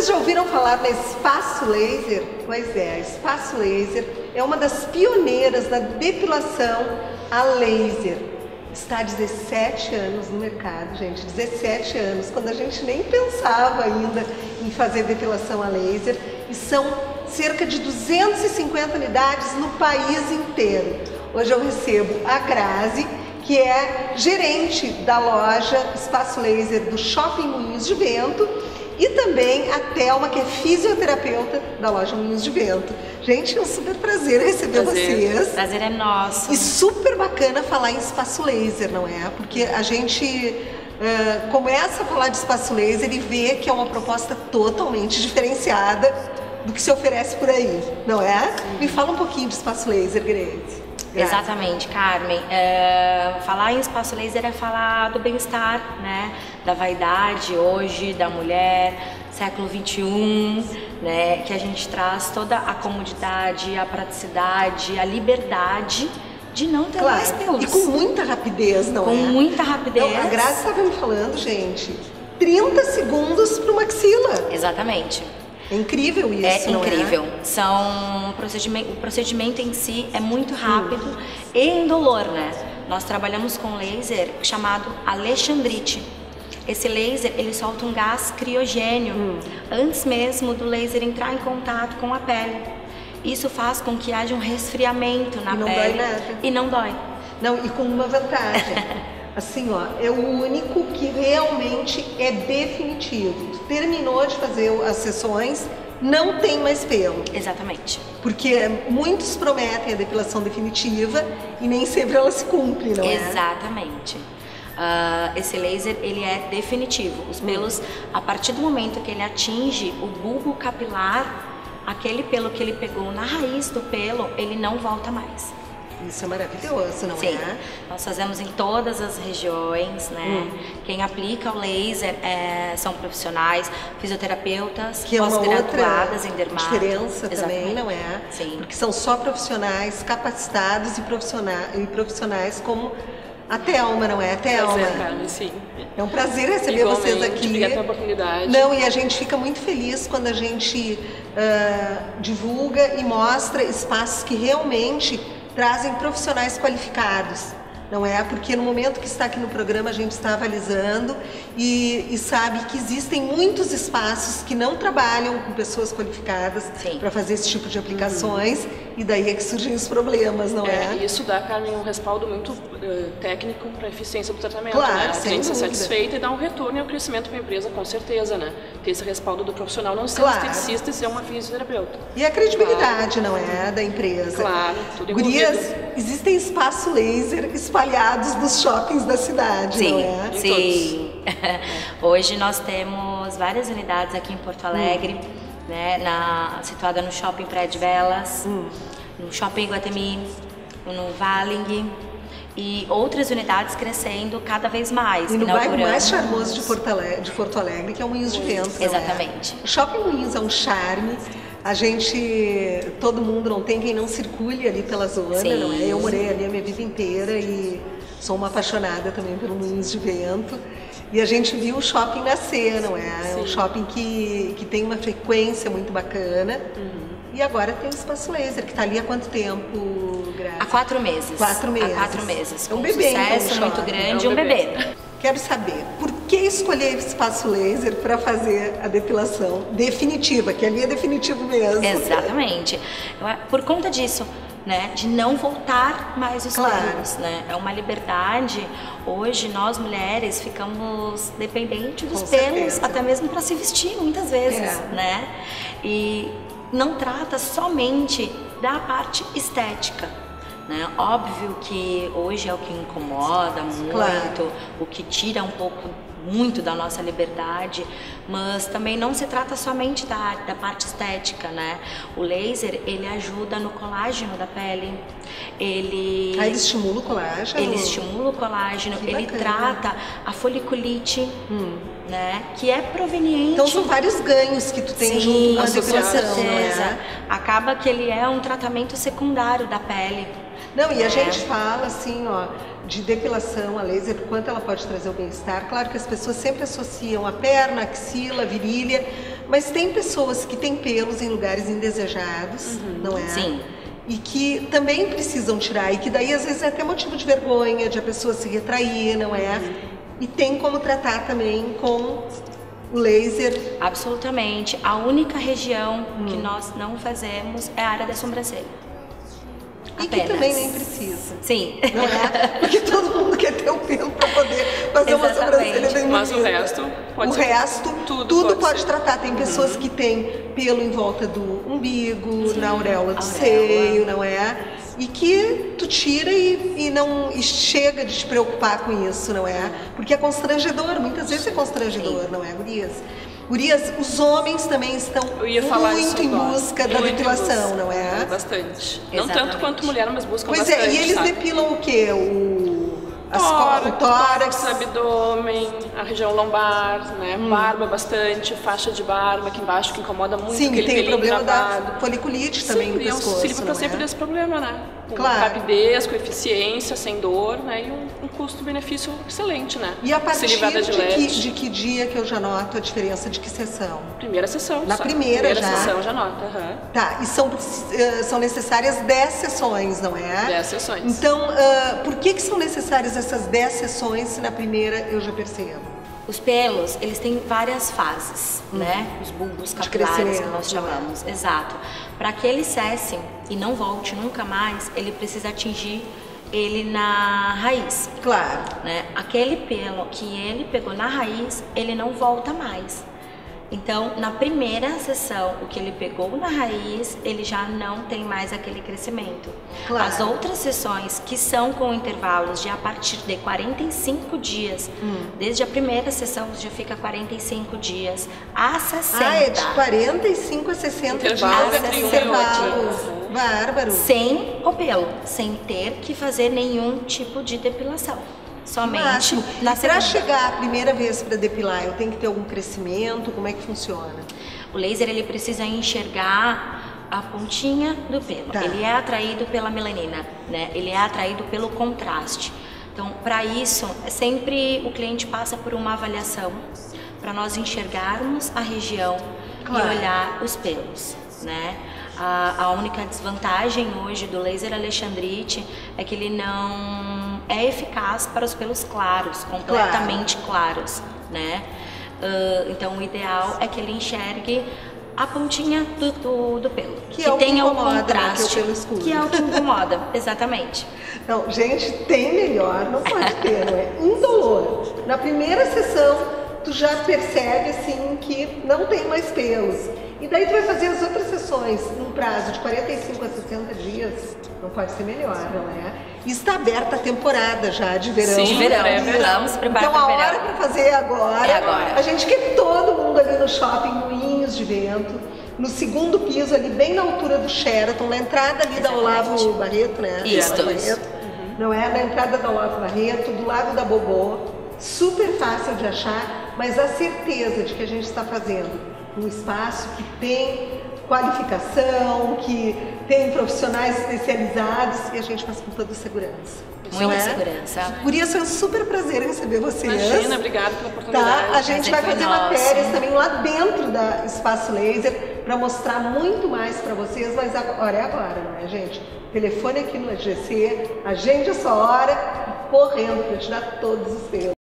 Vocês já ouviram falar da Espaço Laser? Pois é, a Espaço Laser é uma das pioneiras da depilação a laser. Está há 17 anos no mercado, gente, 17 anos, quando a gente nem pensava ainda em fazer depilação a laser, e são cerca de 250 unidades no país inteiro. Hoje eu recebo a Grazi, que é gerente da loja Espaço Laser do Shopping Moinhos de Vento, e também a Thelma, que é fisioterapeuta da loja Moinhos de Vento. Gente, é um super prazer receber vocês. Prazer é nosso. E super bacana falar em espaço laser, não é? Porque a gente começa a falar de espaço laser e vê que é uma proposta totalmente diferenciada do que se oferece por aí, não é? Me fala um pouquinho de espaço laser, Grazi. Exatamente, Carmen. Falar em espaço laser é falar do bem-estar, né? Da vaidade hoje, da mulher, século XXI, né? Que a gente traz toda a comodidade, a praticidade, a liberdade de não ter mais pelos. E com muita rapidez, não é? Com muita rapidez. Então, a Grazi estava me falando, gente, 30 segundos para uma axila. Exatamente. É incrível isso, não é? É incrível. O procedimento em si é muito rápido e indolor, né? Nós trabalhamos com laser chamado alexandrite. Esse laser, ele solta um gás criogênio antes mesmo do laser entrar em contato com a pele. Isso faz com que haja um resfriamento na pele. Não dói nada. E não dói. Não, e com uma vantagem. Assim, ó, é o único que realmente é definitivo. Terminou de fazer as sessões, não tem mais pelo. Exatamente. Porque muitos prometem a depilação definitiva e nem sempre ela se cumpre, não é? Exatamente. Esse laser, ele é definitivo. Os pelos, a partir do momento que ele atinge o bulbo capilar, aquele pelo que ele pegou na raiz do pelo, ele não volta mais. Isso é maravilhoso, não Sim. é? Nós fazemos em todas as regiões, né? Quem aplica o laser são profissionais, fisioterapeutas, que é uma pós-graduadas outra em dermato. diferença também, não é? Sim. Porque são só profissionais capacitados e profissionais como a Thelma, não é? A Thelma. Prazer, Carmen, sim. É um prazer receber Igualmente, vocês aqui. Obrigada pela oportunidade. Não, e a gente fica muito feliz quando a gente divulga e mostra espaços que realmente trazem profissionais qualificados, não é? Porque no momento que está aqui no programa a gente está avalizando e sabe que existem muitos espaços que não trabalham com pessoas qualificadas para fazer esse tipo de aplicações e daí é que surgem os problemas, não é? E isso dá, Carmen, um respaldo muito técnico para a eficiência do tratamento, claro, né? A cliente ser dúvida. satisfeita e dar um retorno e um crescimento para a empresa, com certeza, né? Ter esse respaldo do profissional, não ser um esteticista e ser uma fisioterapeuta. E a credibilidade, não é? Da empresa. Claro, tudo envolvido. Gurias, existem espaço laser espalhados nos shoppings da cidade, sim, não é? Sim. Hoje nós temos várias unidades aqui em Porto Alegre, né? Situada no Shopping Prédio Velas, no Shopping Iguatemi, no Valing e outras unidades crescendo cada vez mais. E no bairro mais charmoso de Porto Alegre, que é o Moinhos de Vento. Exatamente. O Shopping Moinhos é um charme. Todo mundo, não tem quem não circule ali pela zona, sim, não é? Eu morei ali a minha vida inteira e sou uma apaixonada também pelo Moinhos de Vento. E a gente viu o shopping nascer, não é? É um shopping que tem uma frequência muito bacana. E agora tem o Espaço Laser, que está ali há quanto tempo, Grazi? Há 4 meses. 4 meses. Há 4 meses. É um bebê, sucesso então, muito grande, um bebê. Quero saber, por que escolher Espaço Laser para fazer a depilação definitiva, que ali é definitivo mesmo? Exatamente. Por conta disso, né, de não voltar mais os pelos, né? É uma liberdade. Hoje nós mulheres ficamos dependentes dos pelos, até mesmo para se vestir muitas vezes, né? E não trata somente da parte estética, né? Óbvio que hoje é o que incomoda muito, o que tira um pouco muito da nossa liberdade, mas também não se trata somente da parte estética, né? O laser, ele ajuda no colágeno da pele, ele estimula o colágeno? Ele estimula o colágeno, ele trata a foliculite, né? Que é proveniente... Então são vários ganhos que tu tem junto com a depilação, com certeza. Acaba que ele é um tratamento secundário da pele. Não, e a gente fala assim, ó, de depilação a laser, quanto ela pode trazer o bem-estar. Claro que as pessoas sempre associam a perna, a axila, a virilha, mas tem pessoas que têm pelos em lugares indesejados, não é? Sim. E que também precisam tirar, e que daí às vezes é até motivo de vergonha, de a pessoa se retrair, não é? E tem como tratar também com o laser. Absolutamente. A única região que nós não fazemos é a área da sobrancelha. E Apenas. que também nem precisa. Sim. Não é? Porque todo mundo quer ter o pelo para poder fazer uma sobrancelha bem bonita. Mas o resto pode ser. O resto, tudo pode tratar. Tem pessoas que têm pelo em volta do umbigo, na auréola do seio, não é? E que tu tira e não chega de te preocupar com isso, não é? Porque é constrangedor, muitas vezes é constrangedor, não é, gurias? Gurias, os homens também estão muito em busca da depilação, não é? Bastante. Exatamente. Não tanto quanto mulher, mas buscam pois bastante. Pois é, e eles sabe? depilam o quê? O tórax, abdômen, a região lombar, né? Barba bastante, faixa de barba aqui embaixo que incomoda muito. Sim, aquele tem o problema gravado. da foliculite também no pescoço, auxílio para sempre desse problema, né? Com rapidez, com eficiência, sem dor, né? E um custo-benefício excelente, né? E a partir de que dia que eu já noto a diferença, de que sessão? Primeira sessão. Na primeira sessão já nota. Tá, e são necessárias 10 sessões, não é? 10 sessões. Então, por que são necessárias essas 10 sessões se na primeira eu já percebo? Os pelos, eles têm várias fases, né? Os bulbos capilares que nós chamamos. Exato. Para que eles cessem e não volte nunca mais, ele precisa atingir ele na raiz. Claro. Né? Aquele pelo que ele pegou na raiz, ele não volta mais. Então, na primeira sessão, o que ele pegou na raiz, ele já não tem mais aquele crescimento. Claro. As outras sessões, que são com intervalos de a partir de 45 dias, desde a primeira sessão já fica 45 dias a 60. Ah, é de 45 a 60 intervalo dias. entre Intervalos. Bárbaro. Sem o pelo, sem ter que fazer nenhum tipo de depilação. Somente na segunda. Para chegar a primeira vez para depilar, eu tenho que ter algum crescimento? Como é que funciona? O laser, ele precisa enxergar a pontinha do pelo. Tá. Ele é atraído pela melanina, né? Ele é atraído pelo contraste. Então, para isso, sempre o cliente passa por uma avaliação para nós enxergarmos a região e olhar os pelos, né? A única desvantagem hoje do laser Alexandrite é que ele não é eficaz para os pelos claros, completamente claros, né? Então o ideal é que ele enxergue a pontinha do pelo, que tenha o contraste, né? Que é o pelo escuro. que é o que incomoda, exatamente. Então, gente, tem melhor, não pode ter, não é? Indolor. Na primeira sessão, tu já percebe assim que não tem mais pelos. E daí tu vai fazer as outras sessões num prazo de 45 a 60 dias, não pode ser melhor, não é? E está aberta a temporada já de verão. Sim, de verão. Vamos preparar então a para hora para fazer agora. É agora. A gente quer todo mundo ali no shopping Moinhos de Vento, no segundo piso ali, bem na altura do Sheraton, na entrada ali da Olavo Barreto, né? Isso. Não é? Na entrada da Olavo Barreto, do lado da Bobô. Super fácil de achar, mas a certeza de que a gente está fazendo um espaço que tem qualificação, que tem profissionais especializados e a gente faz com toda segurança. Muita segurança. Por isso é um super prazer receber vocês. Imagina, obrigada pela oportunidade. Tá? A gente vai fazer matérias também lá dentro da Espaço Laser para mostrar muito mais para vocês, mas agora é agora, não é, gente? Telefone aqui no GC, agende a sua hora, correndo para te dar todos os seus.